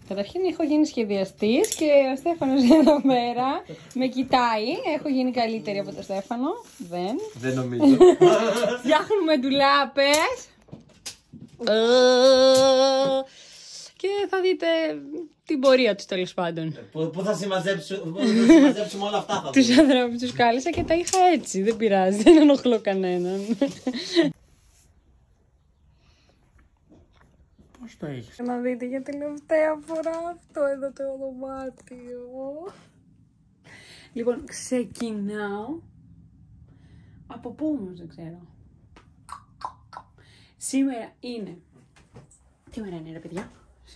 Καταρχήν έχω γίνει σχεδιαστής και ο Στέφανος εδώ πέρα με κοιτάει. Έχω γίνει καλύτερη από τον Στέφανο. Δεν νομίζω. Φτιάχνουμε ντουλάπες. Και θα δείτε την πορεία τους, τέλος πάντων. Πού θα συμμαζέψουμε όλα αυτά, θα τους ανθρώπους τους κάλεσα και τα είχα έτσι. Δεν πειράζει, δεν ενοχλώ κανέναν. Πώς το έχεις? Να δείτε για τελευταία φορά αυτό εδώ το δωμάτιο. Λοιπόν, ξεκινάω. Από πού όμως δεν ξέρω. Σήμερα είναι... Τι μέρα είναι ρε παιδιά?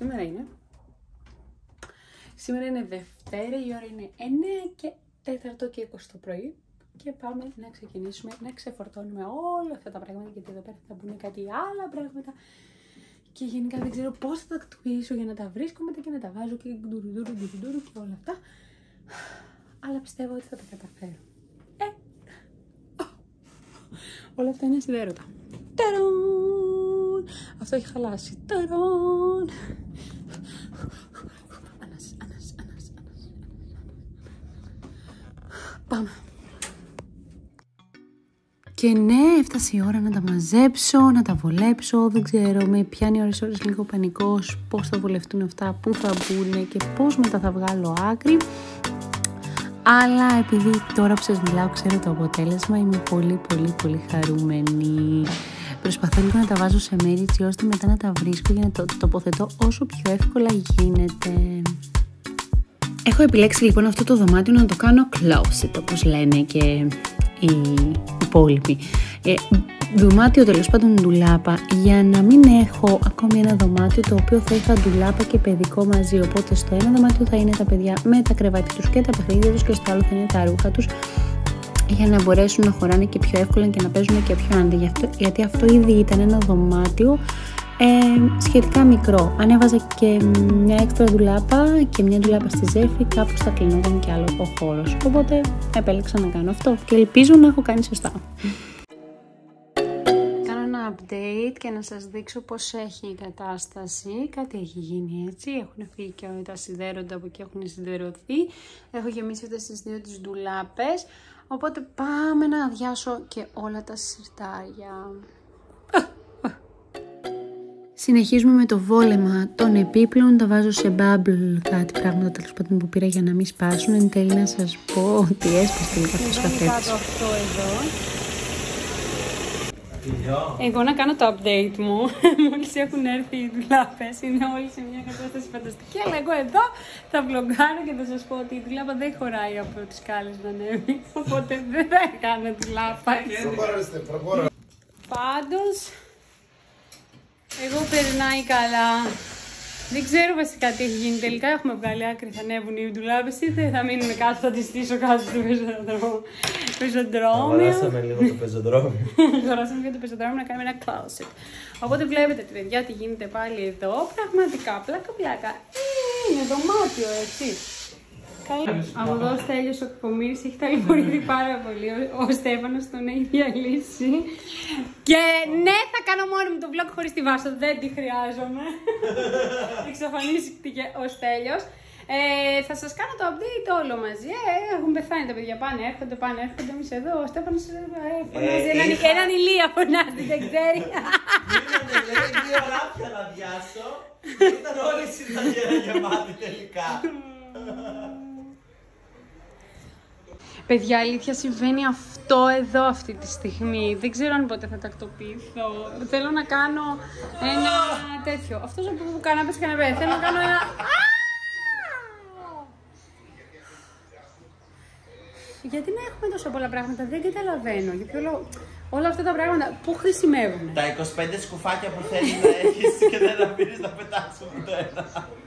Σήμερα είναι Δευτέρα, η ώρα είναι 9 και 4 και 20 το πρωί. Και πάμε να ξεκινήσουμε να ξεφορτώνουμε όλα αυτά τα πράγματα, γιατί εδώ πέρα θα μπουν κάτι άλλα πράγματα. Και γενικά δεν ξέρω πώς θα τα τακτοποιήσω για να τα βρίσκω μετά και να τα βάζω και ντουρου και όλα αυτά. Αλλά πιστεύω ότι θα τα καταφέρω. Όλα αυτά είναι σιδέρωτα. Ταρον! Αυτό έχει χαλάσει. Ταρον! Ανάς. Πάμε. Και ναι, έφτασε η ώρα να τα μαζέψω, να τα βολέψω. Δεν ξέρω, με πιάνει ώρες λίγο πανικός πώς θα βολευτούν αυτά, πού θα μπουν και πώς μετά θα βγάλω άκρη. Αλλά επειδή τώρα που σας μιλάω ξέρω το αποτέλεσμα, είμαι πολύ χαρούμενη. Προσπαθώ λίγο να τα βάζω σε μέρη έτσι ώστε μετά να τα βρίσκω για να το τοποθετώ όσο πιο εύκολα γίνεται. Έχω επιλέξει λοιπόν αυτό το δωμάτιο να το κάνω closet, όπως λένε και οι υπόλοιποι. Δωμάτιο τέλος πάντων ντουλάπα, για να μην έχω ακόμη ένα δωμάτιο το οποίο θα είχα ντουλάπα και παιδικό μαζί. Οπότε στο ένα δωμάτιο θα είναι τα παιδιά με τα κρεβάτια τους και τα παιχνίδια τους και στο άλλο θα είναι τα ρούχα τους, για να μπορέσουν να χωράνε και πιο εύκολα και να παίζουν και πιο άντε. Γιατί αυτό ήδη ήταν ένα δωμάτιο σχετικά μικρό. Αν έβαζα και μια έξτρα ντουλάπα και μια ντουλάπα στη ζέφη, κάπως θα κλεινόταν και άλλο ο χώρος. Οπότε επέλεξα να κάνω αυτό και ελπίζω να έχω κάνει σωστά. Κάνω ένα update και να σας δείξω πώς έχει η κατάσταση. Κάτι έχει γίνει έτσι. Έχουν φύγει και τα σιδέροντα από εκεί, έχουν σιδερωθεί. Έχω γεμίσει αυτές τις δύο τις ντουλάπες. Οπότε πάμε να αδειάσω και όλα τα συρτάρια. Συνεχίζουμε με το βόλεμα των επίπλων. Τα βάζω σε bubble, κάτι πράγματα τέλος πάντων που πήρα για να μην σπάσουν. Εν τέλει να σας πω ότι έσπασε τελικά αυτός ο καθρέφτης. Εγώ να κάνω το update μου. Μόλις έχουν έρθει οι ντουλάπες, είναι όλοι σε μια κατάσταση φανταστική. Αλλά εγώ εδώ θα βλογκάρω και θα σας πω ότι η ντουλάπα δεν χωράει από τις σκάλες να ανέβει. Οπότε δεν θα κάνω ντουλάπα. Πάντως, εγώ περνάει καλά. Δεν ξέρω βασικά τι έχει γίνει τελικά. Έχουμε βγάλει άκρη, θα ανέβουν οι ντουλάπες ή θα μείνουν κάτω, θα τις στήσω κάτω στο πεζοδρόμιο. Αγοράσαμε λίγο το πεζοδρόμιο. Αγοράσαμε λίγο το πεζοδρόμιο να κάνουμε ένα closet. Οπότε βλέπετε παιδιά τι γίνεται πάλι εδώ. Πραγματικά πλάκα. Είναι δωμάτιο έτσι. Από εδώ ο Στέλιος ο Κακομοίρης έχει ταλαιπωρηθεί πάρα πολύ. Ο Στέφανος τον έχει διαλύσει. Και ναι, θα κάνω μόνο μου το vlog χωρίς τη Βάσο. Δεν τη χρειάζομαι. Εξαφανίστηκε ο Στέλιος. Θα σας κάνω το update όλο μαζί. Έχουν πεθάνει τα παιδιά. Πάνε, έρχονται. Εμείς εδώ. Ο Στέφανος φωνάζει. Έναν ηλία φωνάζει, δεν ξέρει. Μείνανε 2 ράφια να διάσω. Ήταν όλη η συνταγέρα γεμάτη τελικά. Παιδιά, αλήθεια συμβαίνει αυτό εδώ αυτή τη στιγμή. Δεν ξέρω αν πότε θα τακτοποιηθώ. Θέλω να κάνω ένα τέτοιο. Αυτός που καναπέ. Θέλω να κάνω ένα... Γιατί να έχουμε τόσα πολλά πράγματα, δεν καταλαβαίνω. Γιατί όλα αυτά τα πράγματα που χρησιμεύουν. Τα 25 σκουφάκια που θέλει να έχεις και δεν αφήνεις να πετάξουν το ένα.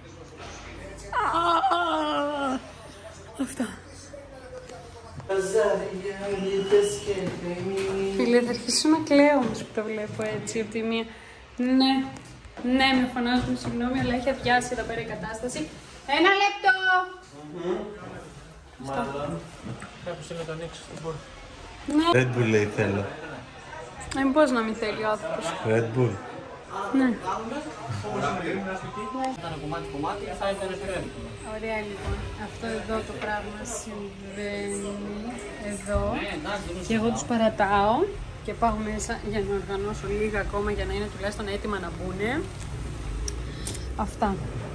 Αυτά. Φίλε, θα αρχίσω να κλαίω όμως που το βλέπω έτσι από τη μία. Ναι, με φωνάζουν, συγγνώμη, αλλά έχει αδειάσει εδώ πέρα η κατάσταση. 1 λεπτό! Μάλλον. Κάποιος θέλει να το ανοίξει στον μπορ. Red Bull λέει θέλω. Πώς να μην θέλει ο άνθρωπος. Red Bull. Ναι. Ένα κομμάτι θα ήταν φρέμικο. Ωραία λοιπόν. Αυτό εδώ το πράγμα συμβαίνει εδώ. Και εγώ τους παρατάω και πάω μέσα για να οργανώσω λίγα ακόμα για να είναι τουλάχιστον έτοιμα να μπουνε. Αυτά.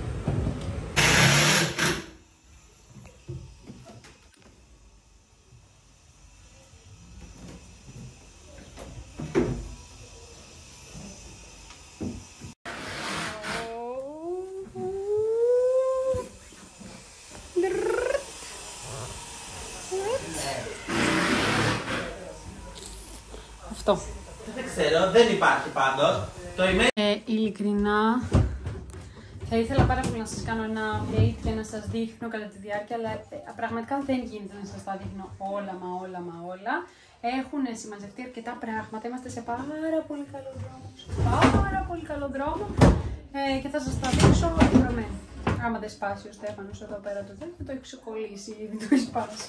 Αυτό. Δεν ξέρω, δεν υπάρχει πάντως. Το email. Ειλικρινά, θα ήθελα πάρα πολύ να σας κάνω ένα update και να σας δείχνω κατά τη διάρκεια, αλλά πραγματικά δεν γίνεται να σας τα δείχνω όλα. Έχουν συμμαζευτεί αρκετά πράγματα, είμαστε σε πάρα πολύ καλό δρόμο. Και θα σας τα δείξω ολοκληρωμένα. Άμα δεν σπάσει ο Στέφανος εδώ πέρα το τέτοιο, το έχει ξεκολλήσει ήδη, το έχει σπάσει.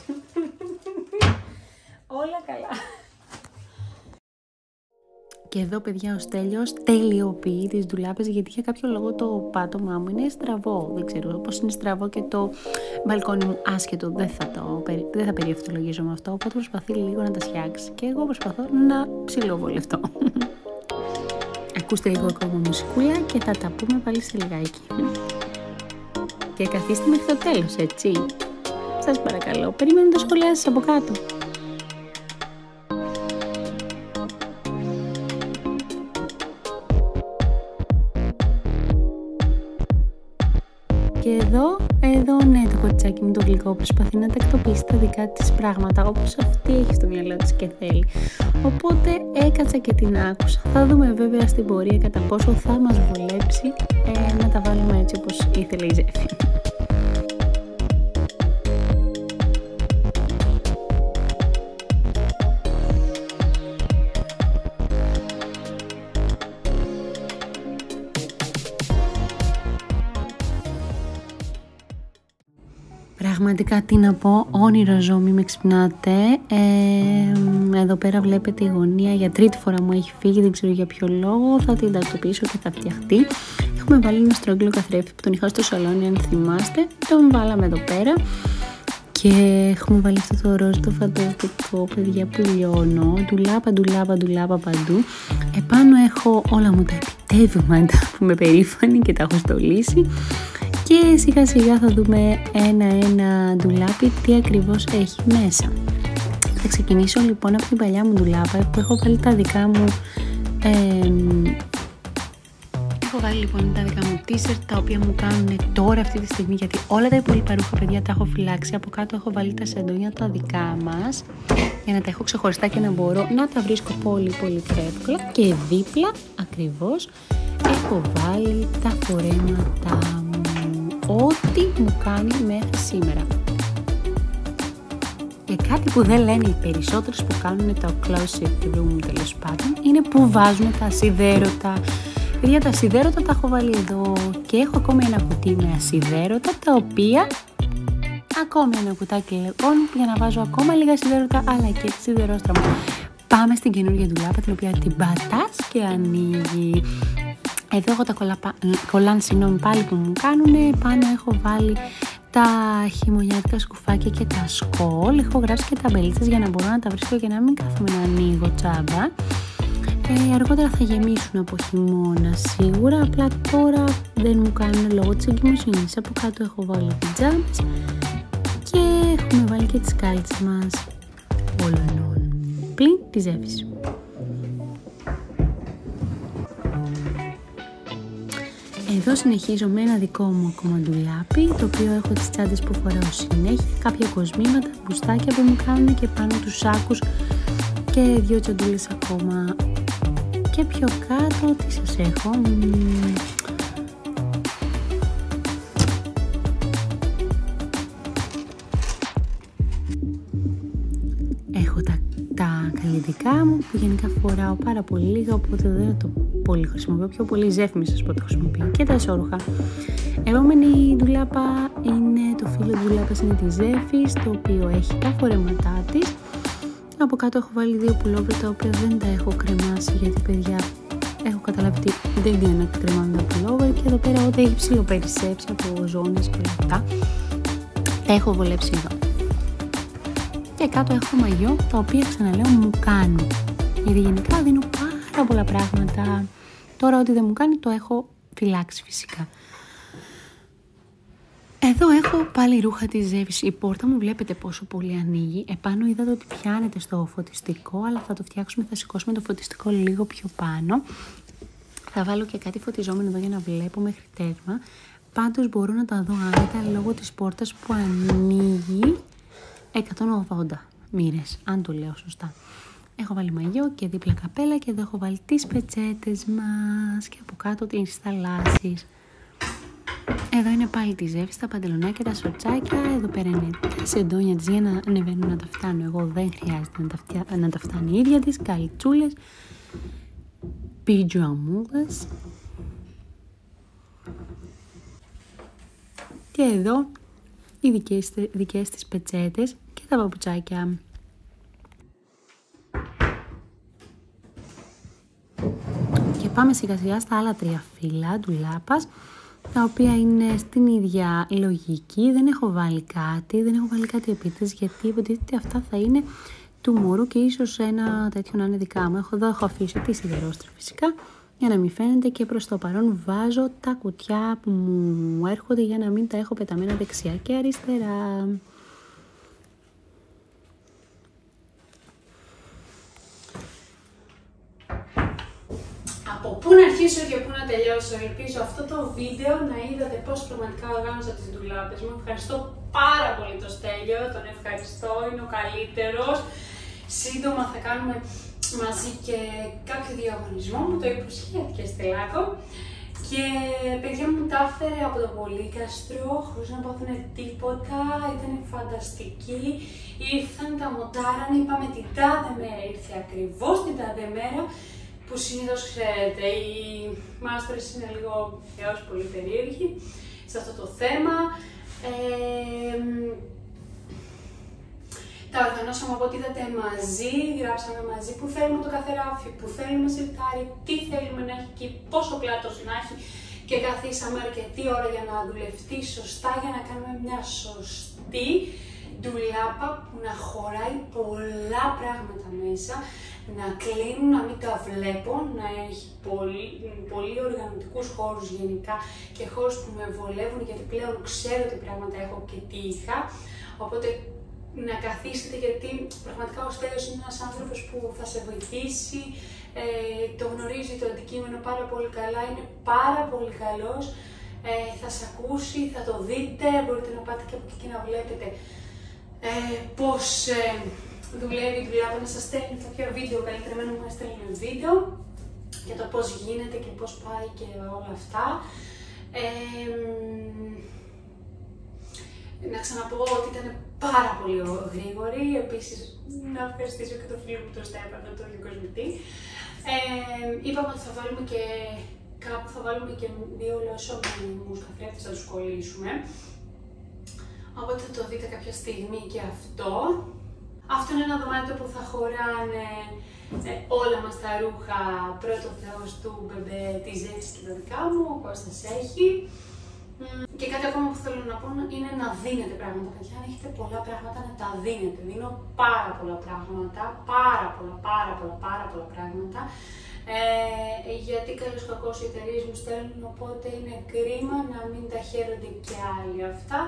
Όλα καλά. Και εδώ, παιδιά, ο Στέλιος τελειοποιεί τις ντουλάπες, γιατί για κάποιο λόγο το πάτωμά μου είναι στραβό. Δεν ξέρω πώς είναι στραβό και το μπαλκόνι μου άσχετο. Δεν θα περιευθολογίζω με αυτό, οπότε προσπαθεί λίγο να τα φτιάξει. Και εγώ προσπαθώ να ψιλοβολευτώ. Ακούστε λίγο ακόμα μουσικούλα και θα τα πούμε πάλι σε λιγάκι. Και καθίστε μέχρι το τέλος, έτσι. Σας παρακαλώ, περιμένω τα σχόλιά σας από κάτω. Και εδώ ναι, το κοτσάκι μου το γλυκό προσπαθεί να τακτοποιήσει τα δικά της πράγματα, όπως αυτή έχει στο μυαλό της και θέλει. Οπότε έκατσα και την άκουσα. Θα δούμε βέβαια στην πορεία κατά πόσο θα μας βολέψει να τα βάλουμε έτσι όπως ήθελε η Ζέφη. Πραγματικά τι να πω, όνειρο ζω, μη με ξυπνάτε. Εδώ πέρα βλέπετε η γωνία, για τρίτη φορά μου έχει φύγει, δεν ξέρω για ποιο λόγο, θα την τακτοποιήσω και θα φτιαχτεί. Έχουμε βάλει ένα στρόγγυλο καθρέφτη που τον είχα στο σαλόνι, αν θυμάστε, τον βάλαμε εδώ πέρα. Και έχουμε βάλει αυτό το ροζ το φανταστικό, παιδιά, που λιώνω, ντουλάπα παντού. Επάνω έχω όλα μου τα επιτεύγματα που είμαι περήφανη και τα έχω στολίσει. Και σιγά σιγά θα δούμε ένα ντουλάπι τι ακριβώς έχει μέσα. Θα ξεκινήσω λοιπόν από την παλιά μου ντουλάπα που έχω βάλει τα δικά μου t-shirt, τα οποία μου κάνουν τώρα αυτή τη στιγμή, γιατί όλα τα υπόλοιπα ρούχα, παιδιά, τα έχω φυλάξει. Από κάτω έχω βάλει τα σεντόνια τα δικά μας για να τα έχω ξεχωριστά και να μπορώ να τα βρίσκω πολύ πιο εύκολα. Και δίπλα ακριβώς έχω βάλει τα φορέματα μου, ό,τι μου κάνει μέχρι σήμερα. Και κάτι που δεν λένε οι περισσότερες που κάνουν το closet room, τέλος πάντων, είναι που βάζουν τα ασιδέρωτα. Παιδιά, τα ασιδέρωτα τα έχω βάλει εδώ και έχω ακόμη ένα κουτί με ασιδέρωτα, τα οποία ακόμη ένα κουτάκι λοιπόν για να βάζω ακόμα λίγα ασιδέρωτα, αλλά και σιδερόστραμα. Πάμε στην καινούργια ντουλάπα, την οποία την πατάς και ανοίγει. Εδώ έχω τα κολάν πάλι που μου κάνουνε. Πάνω έχω βάλει τα χειμωνιάτικα σκουφάκια και τα σκόλ. Έχω γράψει και ταμπελίτσες για να μπορώ να τα βρίσκω και να μην κάθομαι να ανοίγω τσάμπα. Αργότερα θα γεμίσουν από χειμώνα σίγουρα, απλά τώρα δεν μου κάνουν λόγω της εγκυμοσύνης. Από κάτω έχω βάλει πιτζάμες και έχουμε βάλει και τις κάλτσες μας, όλο εν όλο, πλην τη Ζέφης. Εδώ συνεχίζω με ένα δικό μου ακόμα ντουλάπι, το οποίο έχω τις τσάντες που φοράω συνέχεια, κάποια κοσμήματα, μπουστάκια που μου κάνουν και πάνω τους σάκους και δύο τσαντούλες ακόμα. Και πιο κάτω, τι σας έχω, έχω τα καλλιτικά μου που γενικά φοράω πάρα πολύ λίγα, οπότε δεν το πολύ χρησιμοποιώ, πιο πολύ Ζέφη σας πω το χρησιμοποιώ, και τα ισόρουχα. Επόμενη ντουλάπα είναι το φύλλο ντουλάπας, είναι τη Ζέφης, το οποίο έχει τα φορέματά της. Από κάτω έχω βάλει δύο πουλόβερ, τα οποία δεν τα έχω κρεμάσει, γιατί παιδιά έχω καταλάβει ότι δεν δίνω να κρεμάμε τα pullover και εδώ πέρα ό,τι έχει ψιλοπερισέψει από ζώνες και όλα αυτά τα έχω βολέψει εδώ. Και κάτω έχω μαγιό τα οποία ξαναλέω μου κάνουν. Γιατί γενικά δίνω πάρα πολλά πράγματα. Τώρα ό,τι δεν μου κάνει το έχω φυλάξει φυσικά. Εδώ έχω πάλι ρούχα της Ζεύης. Η πόρτα μου βλέπετε πόσο πολύ ανοίγει. Επάνω είδατε ότι πιάνεται στο φωτιστικό, αλλά θα το φτιάξουμε, θα σηκώσουμε το φωτιστικό λίγο πιο πάνω. Θα βάλω και κάτι φωτιζόμενο εδώ για να βλέπω μέχρι τέρμα. Πάντως μπορώ να τα δω άνετα λόγω της πόρτας που ανοίγει 180 μοίρες, αν το λέω σωστά. Έχω βάλει μαγιό και δίπλα καπέλα και εδώ έχω βάλει τις πετσέτες μας και από κάτω τις θαλάσσιες. Εδώ είναι πάλι τη Ζεύη, τα παντελονάκια, τα σορτσάκια. Εδώ πέρα είναι τα σεντόνια της για να ανεβαίνουν να τα φτάνω. Εγώ δεν χρειάζεται να τα φτάνει η ίδια της. Καλτσούλες, πιτζαμούδες. Και εδώ οι δικές της πετσέτες και τα παπουτσάκια. Και πάμε σιγά σιγά στα άλλα 3 φύλλα ντουλάπας, τα οποία είναι στην ίδια λογική. Δεν έχω βάλει κάτι επίτηδες, γιατί υποτίθεται αυτά θα είναι του μωρού και ίσως ένα τέτοιο να είναι δικά μου. Εδώ έχω αφήσει τη σιδερόστρα φυσικά, για να μην φαίνεται, και προς το παρόν βάζω τα κουτιά που μου έρχονται για να μην τα έχω πεταμένα δεξιά και αριστερά. Από πού να αρχίσω και πού να τελειώσω. Ελπίζω αυτό το βίντεο να είδατε πώς πραγματικά οργάνωσα τις ντουλάπες μου. Ευχαριστώ πάρα πολύ το Στέλιο, τον ευχαριστώ, είναι ο καλύτερος. Σύντομα θα κάνουμε μαζί και κάποιο διαγωνισμό, μου το υποσχέθηκε Στελάκο. Και παιδιά μου τα έφερε από το Πολύκαστρο, χωρίς να πάθουνε τίποτα, ήταν φανταστική. Ήρθαν, τα μοντάρανε, είπαμε την τάδε μέρα, ήρθε ακριβώς την τάδε μέρα. Που συνήθως ξέρετε, οι μάστορες είναι λίγο έως πολύ περίεργοι σε αυτό το θέμα. Τα οργανώσαμε από ό,τι είδατε μαζί, γράψαμε μαζί που θέλουμε το κάθε ράφι, που θέλουμε σιρτάρι, τι θέλουμε να έχει και πόσο πλάτος να έχει, και καθίσαμε αρκετή ώρα για να δουλευτεί σωστά, για να κάνουμε μια σωστή ντουλάπα που να χωράει πολλά πράγματα μέσα, να κλείνουν, να μην τα βλέπω, να έχει πολύ οργανωτικούς χώρους γενικά και χώρους που με βολεύουν, γιατί πλέον ξέρω τι πράγματα έχω και τι είχα. Οπότε να καθίσετε, γιατί πραγματικά ο Στέλιος είναι ένας άνθρωπος που θα σε βοηθήσει, το γνωρίζει το αντικείμενο πάρα πολύ καλά, είναι πάρα πολύ καλός, θα σε ακούσει, θα το δείτε, μπορείτε να πάτε και από εκεί και να βλέπετε πώς δουλεύει η ντουλάπα, να σας στέλνει κάποια βίντεο, καλύτερα εμένα μου στέλνει βίντεο για το πώς γίνεται και πώς πάει και όλα αυτά. Να ξαναπώ ότι ήταν πάρα πολύ γρήγορη. Επίσης, να ευχαριστήσω και το φίλο μου τον Στέφανο, τον Γιουγκοσμητή. Είπαμε ότι θα βάλουμε και κάπου, θα βάλουμε και 2 λεωσόμενους καθρέφτες, θα τους κολλήσουμε. Οπότε θα το δείτε κάποια στιγμή και αυτό. Αυτό είναι ένα δωμάτιο που θα χωράνε όλα μας τα ρούχα, πρώτο θεός του μπεμπέ, της Ζεύης και τα δικά μου, ο Κώστας έχει. Και κάτι ακόμα που θέλω να πω είναι να δίνετε πράγματα, παιδιά. Αν έχετε πολλά πράγματα, να τα δίνετε. Δίνω πάρα πολλά πράγματα, πάρα πολλά πράγματα. Γιατί καλώς κακώς οι εταιρείες μου στέλνουν, οπότε είναι κρίμα να μην τα χαίρονται και άλλοι αυτά.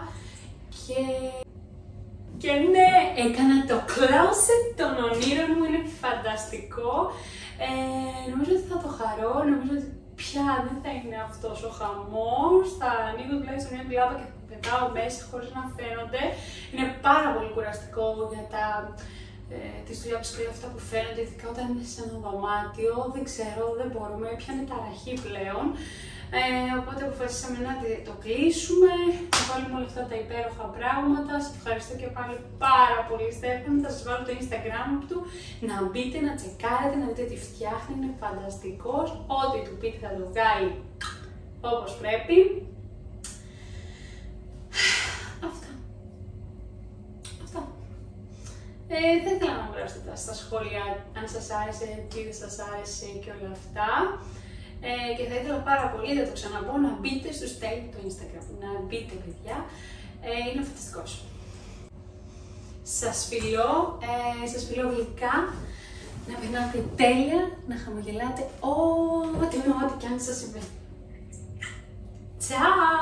Και ναι, έκανα το closet των ονείρων μου, είναι φανταστικό. Νομίζω ότι θα το χαρώ, νομίζω ότι πια δεν θα είναι αυτός ο χαμός. Θα ανοίγω τουλάχιστον μια ντουλάπα και θα πετάω μέσα χωρίς να φαίνονται. Είναι πάρα πολύ κουραστικό για τις δουλειές και όλα αυτά που φαίνονται, ειδικά όταν είναι σε ένα δωμάτιο. Δεν ξέρω, δεν μπορούμε, πιάνει ταραχή πλέον. Οπότε αποφασίσαμε να το κλείσουμε, να βάλουμε όλα αυτά τα υπέροχα πράγματα. Σας ευχαριστώ και πάλι πάρα πολύ Στέφανο, θα σας βάλω το Instagram του, να μπείτε, να τσεκάρετε, να δείτε τι φτιάχνει, είναι φανταστικός. Ό,τι του πείτε θα το βγάλει όπως πρέπει. Θα ήθελα να μου γράψετε στα σχόλια αν σας άρεσε, τι δεν σας άρεσε και όλα αυτά. Και θα ήθελα πάρα πολύ, θα το ξαναπώ, να μπείτε στο Style το Instagram. Να μπείτε, παιδιά. Είναι φανταστικός. Σας φιλώ γλυκά. Να περνάτε τέλεια, να χαμογελάτε ό,τι και αν σας συμβαίνει. Ciao!